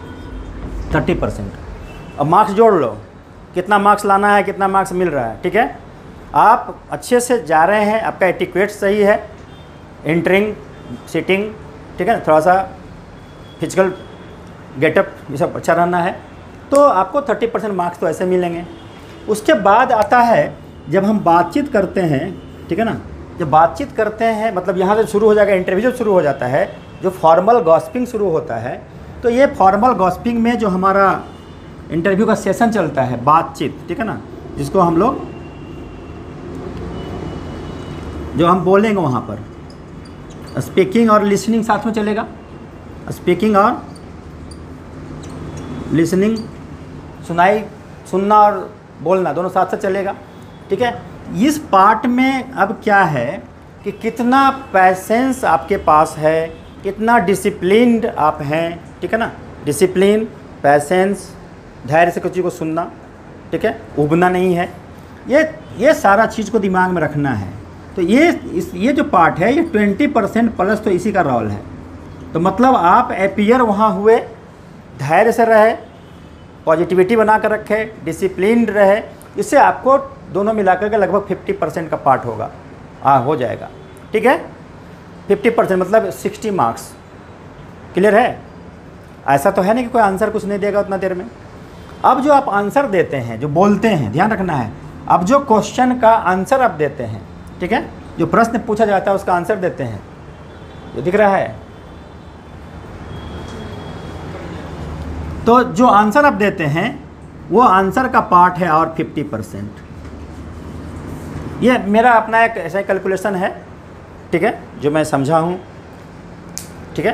30%। अब मार्क्स जोड़ लो, कितना मार्क्स लाना है, कितना मार्क्स मिल रहा है, ठीक है। आप अच्छे से जा रहे हैं, आपका एटिक्वेट सही है, एंटरिंग, सिटिंग, ठीक है, थोड़ा सा फिजिकल गेटअप ये सब अच्छा रहना है, तो आपको 30% मार्क्स तो ऐसे मिलेंगे। उसके बाद आता है जब हम बातचीत करते हैं, ठीक है ना, जब बातचीत करते हैं मतलब यहाँ से शुरू हो जाएगा, इंटरव्यू जब शुरू हो जाता है, जो फॉर्मल गॉसिपिंग शुरू होता है, तो ये फॉर्मल गॉसिपिंग में जो हमारा इंटरव्यू का सेशन चलता है, बातचीत, ठीक है ना, जिसको हम लोग, जो हम बोलेंगे वहाँ पर स्पीकिंग और लिसनिंग साथ में चलेगा, स्पीकिंग और लिसनिंग, सुनना और बोलना दोनों साथ साथ चलेगा, ठीक है। इस पार्ट में अब क्या है कि कितना पैसेंस आपके पास है, कितना डिसिप्लिन्ड आप हैं, ठीक है ना, डिसिप्लिन, पैसेंस, धैर्य से किसी को सुनना, ठीक है, उबना नहीं है, ये सारा चीज़ को दिमाग में रखना है। तो ये जो पार्ट है, ये 20% प्लस तो इसी का रोल है। तो मतलब आप अपीयर वहाँ हुए, धैर्य से रहे, पॉजिटिविटी बना कर रखे, डिसिप्लिन्ड रहे, इससे आपको दोनों मिलाकर के लगभग 50% का पार्ट होगा, हो जाएगा, ठीक है। 50% मतलब 60 मार्क्स, क्लियर है। ऐसा तो है नहीं कि कोई आंसर कुछ नहीं देगा उतना देर में। अब जो आप आंसर देते हैं, जो बोलते हैं, ध्यान रखना है, अब जो क्वेश्चन का आंसर आप देते हैं, ठीक है, जो प्रश्न पूछा जाता है उसका आंसर देते हैं, जो दिख रहा है, तो जो आंसर आप देते हैं वो आंसर का पार्ट है और 50%। ये मेरा अपना एक ऐसा कैलकुलेशन है, ठीक है, जो मैं समझा हूँ, ठीक है,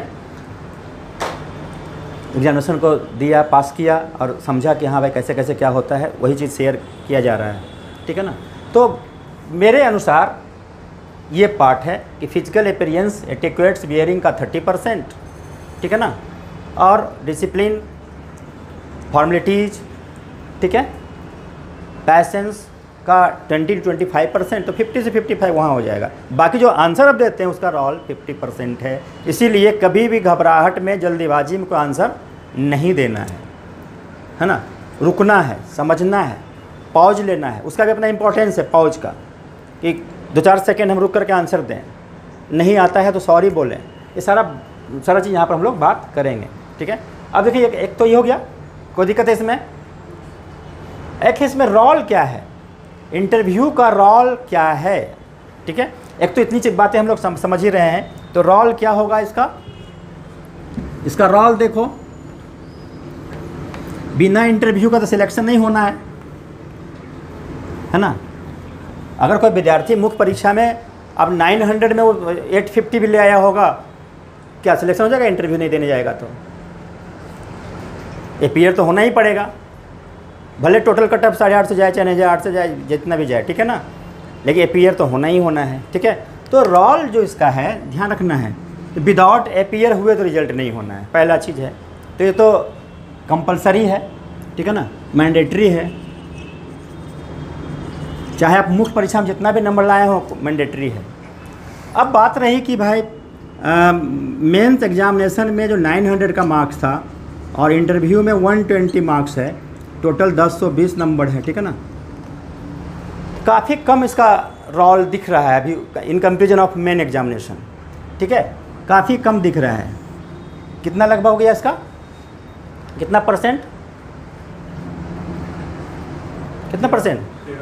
एग्जामिनेशन को दिया, पास किया और समझा कि हाँ भाई कैसे कैसे क्या होता है, वही चीज़ शेयर किया जा रहा है, ठीक है ना। तो मेरे अनुसार ये पार्ट है कि फिजिकल अपीयरेंस, एटिक्वेट्स, बियरिंग का 30%, ठीक है ना, और डिसिप्लिन, फॉर्मेलिटीज़, ठीक है, पैसेंस का 20 to 25%, तो 50 से 55 वहाँ हो जाएगा। बाकी जो आंसर आप देते हैं उसका रोल 50% है। इसीलिए कभी भी घबराहट में, जल्दीबाजी में कोई आंसर नहीं देना है ना, रुकना है, समझना है, पॉज लेना है, उसका भी अपना इंपॉर्टेंस है पॉज का, कि 2-4 सेकेंड हम रुक करके आंसर दें, नहीं आता है तो सॉरी बोलें, ये सारा चीज़ यहाँ पर हम लोग बात करेंगे, ठीक है। अब देखिए एक तो ये हो गया, कोई दिक्कत है इसमें। एक है इसमें रोल क्या है, इंटरव्यू का रोल क्या है, ठीक है। एक तो इतनी बातें हम लोग समझ ही रहे हैं, तो रोल क्या होगा इसका रोल देखो, बिना इंटरव्यू का तो सिलेक्शन नहीं होना है ना। अगर कोई विद्यार्थी मुख्य परीक्षा में अब 900 में वो 850 भी ले आया होगा, क्या सिलेक्शन हो जाएगा? इंटरव्यू नहीं देने जाएगा तो अपीयर तो होना ही पड़ेगा, भले टोटल कटअप 850 से जाए, चाहे 8 से जाए, जितना भी जाए, ठीक है ना, लेकिन अपीयर तो होना ही होना है, ठीक है। तो रोल जो इसका है ध्यान रखना है, तो विदाउट अपीयर हुए तो रिजल्ट नहीं होना है, पहला चीज़ है। तो ये तो कंपलसरी है, ठीक है ना, मैंडेटरी है, चाहे आप मुख्य परीक्षा में जितना भी नंबर लाए हो मैंडेटरी है। अब बात रही कि भाई मेंस एग्जामिनेशन में जो 900 का मार्क्स था और इंटरव्यू में 120 मार्क्स है, टोटल 1020 नंबर है, ठीक है ना। काफ़ी कम इसका रोल दिख रहा है अभी in comparison of main examination, ठीक है, काफ़ी कम दिख रहा है। कितना लगभग हो गया इसका, कितना परसेंट, कितना परसेंट,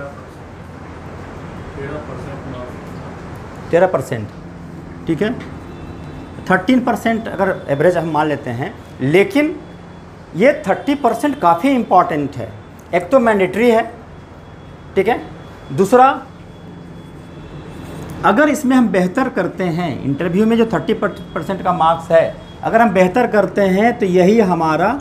13%, ठीक है। 13% अगर एवरेज हम मान लेते हैं, लेकिन ये 30% काफ़ी इम्पॉर्टेंट है। एक तो मैंडेटरी है, ठीक है, दूसरा अगर इसमें हम बेहतर करते हैं, इंटरव्यू में जो 30% का मार्क्स है, अगर हम बेहतर करते हैं तो यही हमारा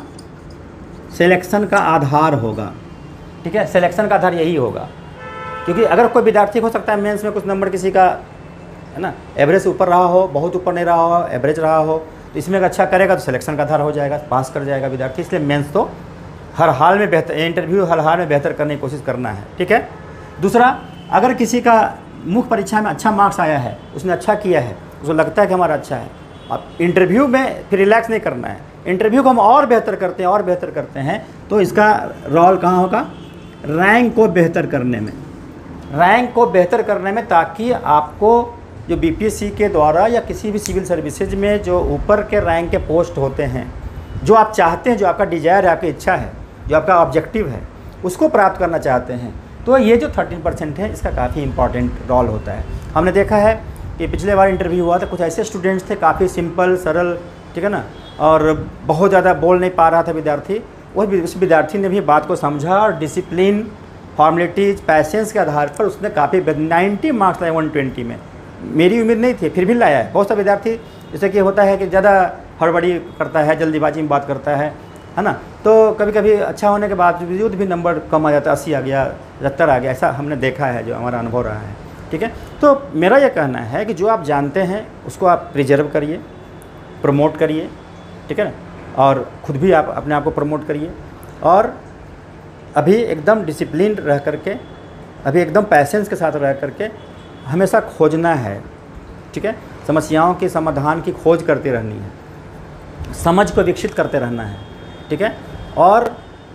सिलेक्शन का आधार होगा, ठीक है, सिलेक्शन का आधार यही होगा। क्योंकि अगर कोई विद्यार्थी हो सकता है मेंस में कुछ नंबर किसी का है ना एवरेज ऊपर रहा हो, बहुत ऊपर नहीं रहा हो, एवरेज रहा हो, तो इसमें अगर अच्छा करेगा तो सिलेक्शन का आधार हो जाएगा, पास कर जाएगा विद्यार्थी। इसलिए मेंस तो हर हाल में बेहतर, इंटरव्यू हर हाल में बेहतर करने की कोशिश करना है, ठीक है। दूसरा, अगर किसी का मुख्य परीक्षा में अच्छा मार्क्स आया है, उसने अच्छा किया है, उसको लगता है कि हमारा अच्छा है, अब इंटरव्यू में फिर रिलैक्स नहीं करना है, इंटरव्यू को हम और बेहतर करते हैं और बेहतर करते हैं, तो इसका रोल कहाँ होगा, रैंक को बेहतर करने में, रैंक को बेहतर करने में, ताकि आपको जो बीपीएससी के द्वारा या किसी भी सिविल सर्विसेज में जो ऊपर के रैंक के पोस्ट होते हैं, जो आप चाहते हैं, जो आपका डिज़ायर है, आपकी इच्छा है, जो आपका ऑब्जेक्टिव है, उसको प्राप्त करना चाहते हैं, तो ये जो 13% है इसका काफ़ी इंपॉर्टेंट रोल होता है। हमने देखा है कि पिछले बार इंटरव्यू हुआ था, कुछ ऐसे स्टूडेंट्स थे काफ़ी सिंपल सरल, ठीक है ना, और बहुत ज़्यादा बोल नहीं पा रहा था विद्यार्थी, उस विद्यार्थी ने भी बात को समझा और डिसिप्लिन, फॉर्मेलिटीज़, पैसेंस के आधार पर उसने काफ़ी 90 मार्क्स लाए 120 में। मेरी उम्मीद नहीं थी, फिर भी लाया है। बहुत सा विद्यार्थी जैसे कि होता है कि ज़्यादा हड़बड़ी करता है, जल्दीबाजी में बात करता है ना, तो कभी कभी अच्छा होने के बावजूद भी नंबर कम आ जाता है, 80 आ गया, 75 आ गया, ऐसा हमने देखा है, जो हमारा अनुभव रहा है, ठीक है। तो मेरा ये कहना है कि जो आप जानते हैं उसको आप प्रिजर्व करिए, प्रमोट करिए, ठीक है ना, और ख़ुद भी आप अपने आप को प्रमोट करिए, और अभी एकदम डिसिप्लिन रह करके, अभी एकदम पैसेंस के साथ रह करके हमेशा खोजना है, ठीक है, समस्याओं के समाधान की खोज करती रहनी है, समझ को विकसित करते रहना है, ठीक है, और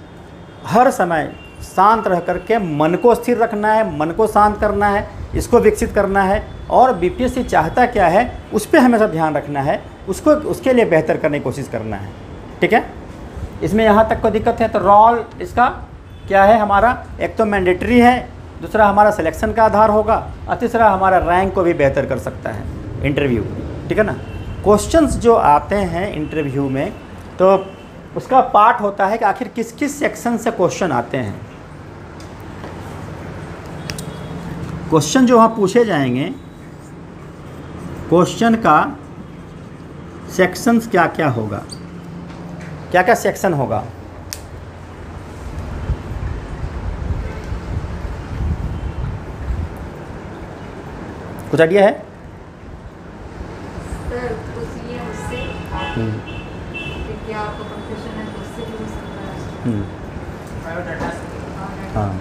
हर समय शांत रह करके मन को स्थिर रखना है, मन को शांत करना है, इसको विकसित करना है, और बीपीएससी चाहता क्या है उस पर हमेशा ध्यान रखना है, उसको उसके लिए बेहतर करने की कोशिश करना है, ठीक है। इसमें यहाँ तक कोई दिक्कत है तो रोल इसका क्या है हमारा, एक तो मैंडेटरी है, दूसरा हमारा सिलेक्शन का आधार होगा, और तीसरा हमारा रैंक को भी बेहतर कर सकता है इंटरव्यू, ठीक है ना। क्वेश्चंस जो आते हैं इंटरव्यू में, तो उसका पार्ट होता है कि आखिर किस किस सेक्शन से क्वेश्चन आते हैं। क्वेश्चन जो वहाँ पूछे जाएंगे, क्वेश्चन का सेक्शंस क्या क्या होगा, क्या क्या सेक्शन होगा, कुछ आइडिया है? सर कुछ ये उससे क्या आपको प्रोफेशन है उससे भी हो सकता है। हाँ,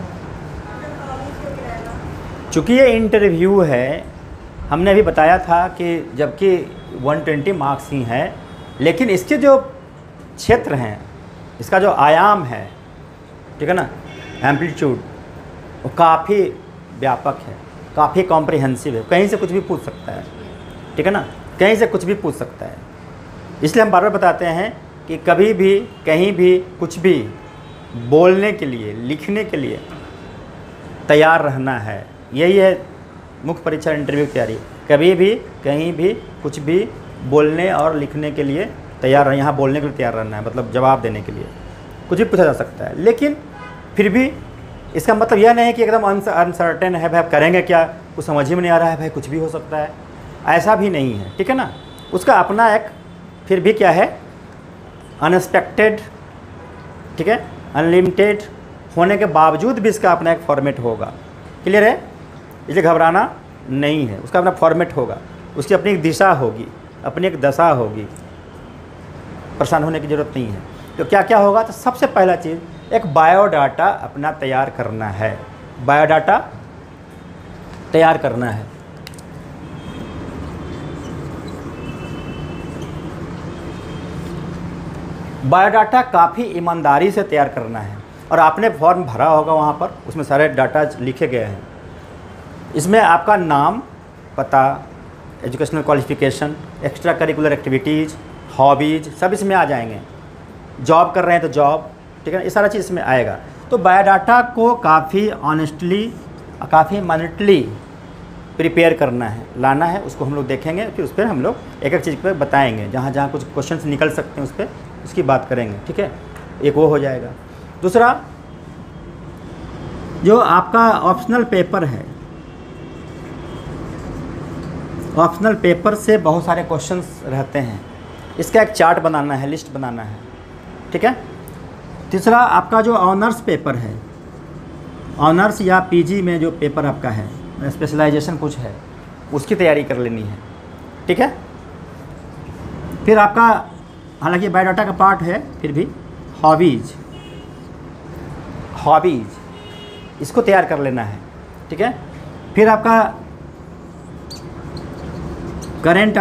चूँकि ये इंटरव्यू है, हमने अभी बताया था कि जबकि 120 मार्क्स ही हैं, लेकिन इसके जो क्षेत्र हैं, इसका जो आयाम है, ठीक है ना, एम्पलीट्यूड, वो काफ़ी व्यापक है, काफ़ी कॉम्प्रिहेंसिव है, कहीं से कुछ भी पूछ सकता है, ठीक है ना, कहीं से कुछ भी पूछ सकता है। इसलिए हम बार बार बताते हैं कि कभी भी कहीं भी कुछ भी बोलने के लिए, लिखने के लिए तैयार रहना है। यही है मुख्य परीक्षा इंटरव्यू की तैयारी, कभी भी कहीं भी कुछ भी बोलने और लिखने के लिए तैयार रहना, यहाँ बोलने के लिए तैयार रहना है, मतलब जवाब देने के लिए कुछ भी पूछा जा सकता है। लेकिन फिर भी इसका मतलब यह नहीं है कि एकदम अनसर्टेन है, भाई करेंगे क्या, कुछ समझ ही में नहीं आ रहा है, भाई कुछ भी हो सकता है, ऐसा भी नहीं है, ठीक है ना। उसका अपना एक फिर भी क्या है, अनएक्सपेक्टेड, ठीक है, अनलिमिटेड होने के बावजूद भी इसका अपना एक फॉर्मेट होगा। क्लियर है? इसलिए घबराना नहीं है, उसका अपना फॉर्मेट होगा, उसकी अपनी एक दिशा होगी, अपनी एक दशा होगी, परेशान होने की ज़रूरत नहीं है। तो क्या क्या होगा, तो सबसे पहला चीज़ एक बायोडाटा अपना तैयार करना है, बायोडाटा तैयार करना है। बायोडाटा काफ़ी ईमानदारी से तैयार करना है। और आपने फॉर्म भरा होगा वहाँ पर, उसमें सारे डाटा लिखे गए हैं। इसमें आपका नाम, पता, educational qualification, extra curricular activities, hobbies सब इसमें आ जाएंगे। जॉब कर रहे हैं तो जॉब, ठीक है ना, ये सारा चीज़ इसमें आएगा। तो बायोडाटा को काफ़ी ऑनेस्टली, काफ़ी मिनटली प्रिपेयर करना है, लाना है, उसको हम लोग देखेंगे, फिर उस पर हम लोग एक एक चीज़ पे बताएंगे, जहाँ जहाँ कुछ क्वेश्चंस निकल सकते हैं उस पर उसकी बात करेंगे, ठीक है। एक वो हो जाएगा। दूसरा, जो आपका ऑप्शनल पेपर है, ऑप्शनल पेपर से बहुत सारे क्वेश्चंस रहते हैं, इसका एक चार्ट बनाना है, लिस्ट बनाना है, ठीक है। तीसरा, आपका जो ऑनर्स पेपर है, ऑनर्स या पीजी में जो पेपर आपका है, स्पेशलाइजेशन कुछ है, उसकी तैयारी कर लेनी है, ठीक है। फिर आपका, हालांकि बायोडाटा का पार्ट है, फिर भी हॉबीज़ इसको तैयार कर लेना है, ठीक है। फिर आपका करंट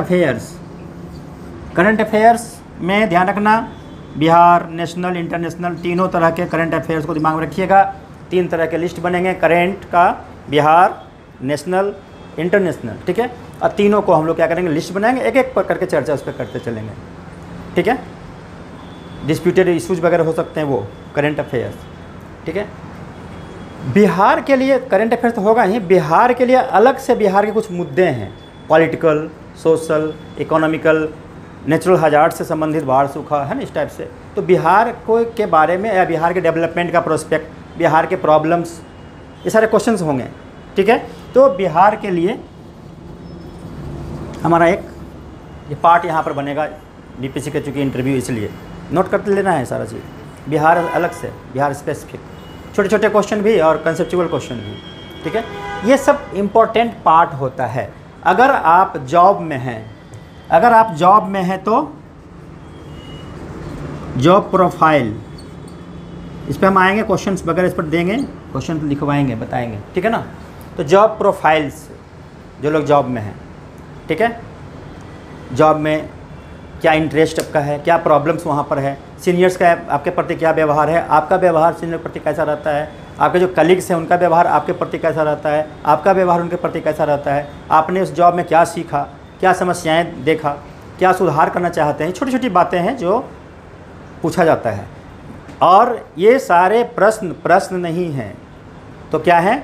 अफेयर्स में ध्यान रखना, बिहार, नेशनल, इंटरनेशनल, तीनों तरह के करंट अफेयर्स को दिमाग में रखिएगा। 3 तरह के लिस्ट बनेंगे, करंट का, बिहार, नेशनल, इंटरनेशनल, ठीक है। और तीनों को हम लोग क्या करेंगे, लिस्ट बनाएंगे, एक एक पर करके चर्चा उस पर करते चलेंगे, ठीक है। डिस्प्यूटेड इश्यूज वगैरह हो सकते हैं, वो करंट अफेयर्स, ठीक है। बिहार के लिए करंट अफेयर्स तो होगा ही, बिहार के लिए अलग से बिहार के कुछ मुद्दे हैं, political, social, economical, natural hazard से संबंधित, बाढ़, सूखा, है ना, इस टाइप से। तो बिहार को के बारे में, या बिहार के डेवलपमेंट का प्रोस्पेक्ट, बिहार के प्रॉब्लम्स, ये सारे क्वेश्चंस होंगे, ठीक है। तो बिहार के लिए हमारा एक ये पार्ट यहाँ पर बनेगा, बीपीसी के चूँकि इंटरव्यू, इसलिए नोट करते लेना है सारा चीज़। बिहार अलग से, बिहार स्पेसिफिक, छोटे छोटे क्वेश्चन भी और कंसेप्चुअल क्वेश्चन भी, ठीक है। ये सब इम्पोर्टेंट पार्ट होता है। अगर आप जॉब में हैं, तो जॉब प्रोफाइल, इस पर हम आएंगे, क्वेश्चंस वगैरह इस पर देंगे, क्वेश्चन लिखवाएंगे, बताएंगे, ठीक है ना। तो जॉब प्रोफाइल्स, जो लोग जॉब में हैं, ठीक है, जॉब में क्या इंटरेस्ट आपका है, क्या प्रॉब्लम्स वहाँ पर है, सीनियर्स का आपके प्रति क्या व्यवहार है, आपका व्यवहार सीनियर के प्रति कैसा रहता है, आपके जो कलीग्स हैं उनका व्यवहार आपके प्रति कैसा रहता है, आपका व्यवहार उनके प्रति कैसा रहता है, आपने उस जॉब में क्या सीखा, क्या समस्याएं देखा, क्या सुधार करना चाहते हैं, छोटी छोटी बातें हैं जो पूछा जाता है। और ये सारे प्रश्न नहीं हैं, तो क्या है,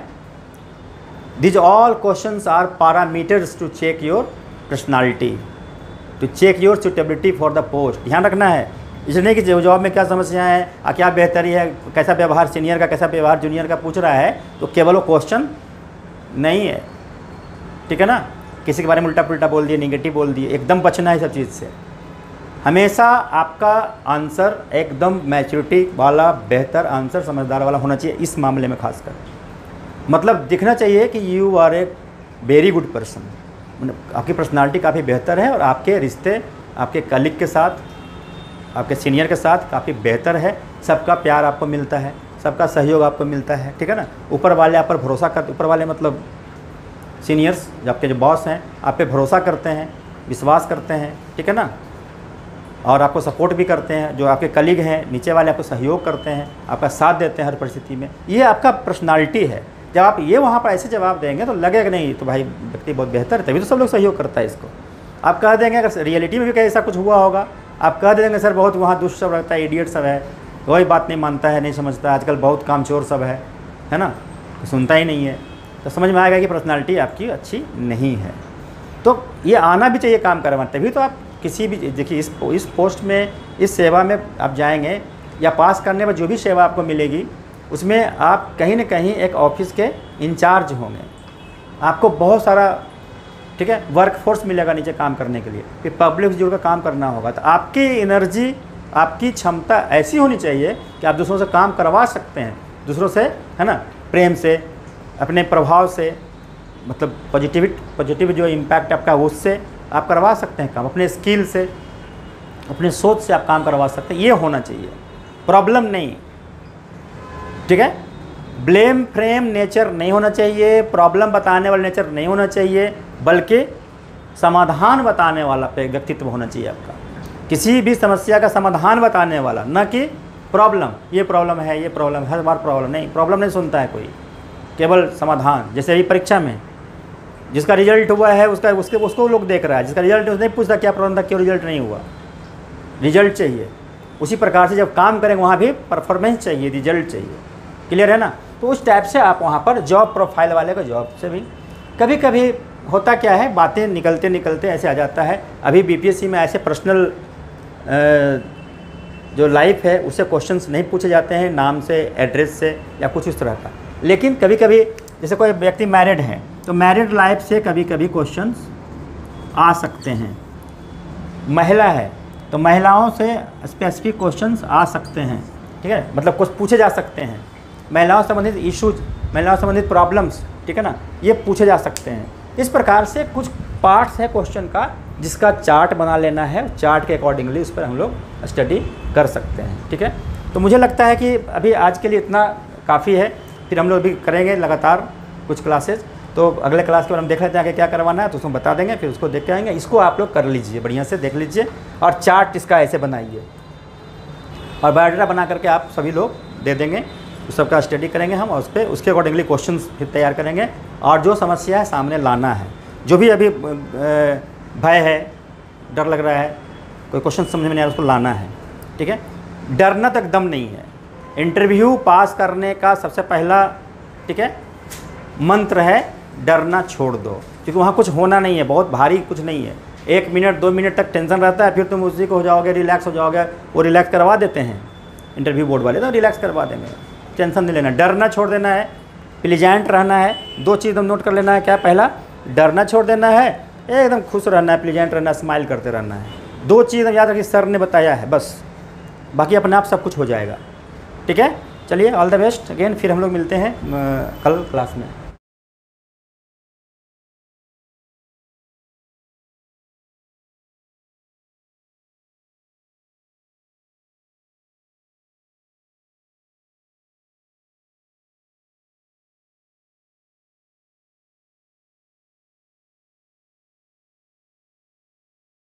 These all questions are parameters to check your personality, to check your suitability for the post। ध्यान रखना है, इसलिए नहीं कि जॉब में क्या समस्याएं हैं, क्या बेहतरी है, कैसा व्यवहार सीनियर का, कैसा व्यवहार जूनियर का पूछ रहा है, तो केवल वो क्वेश्चन नहीं है, ठीक है ना। किसी के बारे में उल्टा पुल्टा बोल दिए, निगेटिव बोल दिए, एकदम बचना है सब चीज़ से। हमेशा आपका आंसर एकदम मैच्योरिटी वाला, बेहतर आंसर, समझदार वाला होना चाहिए, इस मामले में खासकर। मतलब दिखना चाहिए कि you are a very good person, आपकी पर्सनालिटी काफ़ी बेहतर है और आपके रिश्ते आपके कलीग के साथ, आपके सीनियर के साथ काफ़ी बेहतर है, सबका प्यार आपको मिलता है, सबका सहयोग आपको मिलता है, ठीक है ना। ऊपर वाले आप पर भरोसा करते, ऊपर वाले मतलब सीनियर्स, जो आपके जो बॉस हैं, आप पे भरोसा करते हैं, विश्वास करते हैं, ठीक है ना, और आपको सपोर्ट भी करते हैं। जो आपके कलीग हैं, नीचे वाले आपको सहयोग करते हैं, आपका साथ देते हैं हर परिस्थिति में, ये आपका पर्सनालिटी है। जब आप ये वहाँ पर ऐसे जवाब देंगे तो लगेगा नहीं, तो भाई व्यक्ति बहुत बेहतर है, तभी तो सब लोग सहयोग करता है इसको। आप कह देंगे, अगर रियलिटी में भी कहीं ऐसा कुछ हुआ होगा, आप कह देंगे सर बहुत वहाँ दुष्ट सब रहता है, इडियट सब है, कोई बात नहीं मानता है, नहीं समझता, आजकल बहुत कामचोर सब है ना, तो सुनता ही नहीं है, तो समझ में आएगा कि पर्सनालिटी आपकी अच्छी नहीं है। तो ये आना भी चाहिए काम करवाना, तभी तो आप किसी भी, देखिए इस पोस्ट में, इस सेवा में आप जाएंगे, या पास करने पर जो भी सेवा आपको मिलेगी उसमें आप कहीं ना कहीं एक ऑफिस के इंचार्ज होंगे, आपको बहुत सारा, ठीक है, वर्क फोर्स मिलेगा नीचे काम करने के लिए, फिर पब्लिक से जुड़कर काम करना होगा। तो आपकी एनर्जी, आपकी क्षमता ऐसी होनी चाहिए कि आप दूसरों से काम करवा सकते हैं, दूसरों से, है ना, प्रेम से, अपने प्रभाव से, मतलब पॉजिटिव जो इम्पैक्ट आपका उससे आप करवा सकते हैं काम, अपने स्किल से, अपने सोच से आप काम करवा सकते हैं, ये होना चाहिए, प्रॉब्लम नहीं, ठीक है। ब्लेम फ्रेम नेचर नहीं होना चाहिए, प्रॉब्लम बताने वाला नेचर नहीं होना चाहिए, बल्कि समाधान बताने वाला व्यक्तित्व होना चाहिए आपका, किसी भी समस्या का समाधान बताने वाला, न कि प्रॉब्लम, ये प्रॉब्लम है, ये प्रॉब्लम, हर बार प्रॉब्लम नहीं, प्रॉब्लम नहीं सुनता है कोई, केवल समाधान। जैसे अभी परीक्षा में जिसका रिजल्ट हुआ है उसको लोग देख रहा है, जिसका रिजल्ट नहीं पूछता क्या प्रॉब्लम था, क्यों रिजल्ट नहीं हुआ, रिजल्ट चाहिए। उसी प्रकार से जब काम करेंगे वहाँ भी परफॉर्मेंस चाहिए, रिजल्ट चाहिए। क्लियर है ना? तो उस टाइप से आप वहाँ पर जॉब प्रोफाइल वाले को जॉब से भी कभी कभी होता क्या है, बातें निकलते निकलते ऐसे आ जाता है। अभी बीपीएससी में ऐसे पर्सनल जो लाइफ है उससे क्वेश्चंस नहीं पूछे जाते हैं, नाम से, एड्रेस से या कुछ इस तरह का। लेकिन कभी कभी जैसे कोई व्यक्ति मैरिड है तो मैरिड लाइफ से कभी कभी क्वेश्चंस आ सकते हैं। महिला है तो महिलाओं से स्पेसिफिक क्वेश्चंस आ सकते हैं, ठीक है, मतलब कुछ पूछे जा सकते हैं। महिलाओं से संबंधित इश्यूज, महिलाओं से संबंधित प्रॉब्लम्स, ठीक है ना, ये पूछे जा सकते हैं। इस प्रकार से कुछ पार्ट्स है क्वेश्चन का जिसका चार्ट बना लेना है, चार्ट के अकॉर्डिंगली उस पर हम लोग स्टडी कर सकते हैं, ठीक है। तो मुझे लगता है कि अभी आज के लिए इतना काफ़ी है, फिर हम लोग भी करेंगे लगातार कुछ क्लासेज। तो अगले क्लास के बाद हम देख लेते हैं कि क्या करवाना है, तो उसको बता देंगे, फिर उसको देख के आएंगे। इसको आप लोग कर लीजिए, बढ़िया से देख लीजिए और चार्ट इसका ऐसे बनाइए और बायोडाटा बना करके आप सभी लोग दे देंगे, उस सबका स्टडी करेंगे हम और उस पर उसके अकॉर्डिंगली क्वेश्चंस फिर तैयार करेंगे और जो समस्या है सामने लाना है। जो भी अभी भय है, डर लग रहा है, कोई क्वेश्चन समझ में नहीं आ रहा, उसको लाना है, ठीक है। डरना तक दम नहीं है। इंटरव्यू पास करने का सबसे पहला, ठीक है, मंत्र है डरना छोड़ दो, क्योंकि वहाँ कुछ होना नहीं है, बहुत भारी कुछ नहीं है। 1 मिनट 2 मिनट तक टेंशन रहता है, फिर तुम उसी को हो जाओगे, रिलैक्स हो जाओगे। वो रिलैक्स करवा देते हैं इंटरव्यू बोर्ड वाले, तो रिलैक्स करवा देंगे, टेंशन नहीं लेना। डरना छोड़ देना है, प्लीजेंट रहना है। 2 चीज़ हम नोट कर लेना है, क्या? पहला डरना छोड़ देना है, एकदम खुश रहना है, प्लीजेंट रहना, स्माइल करते रहना है। 2 चीज़ हम याद रखिए, सर ने बताया है, बस बाकी अपने आप सब कुछ हो जाएगा, ठीक है। चलिए, ऑल द बेस्ट अगेन। फिर हम लोग मिलते हैं कल क्लास में।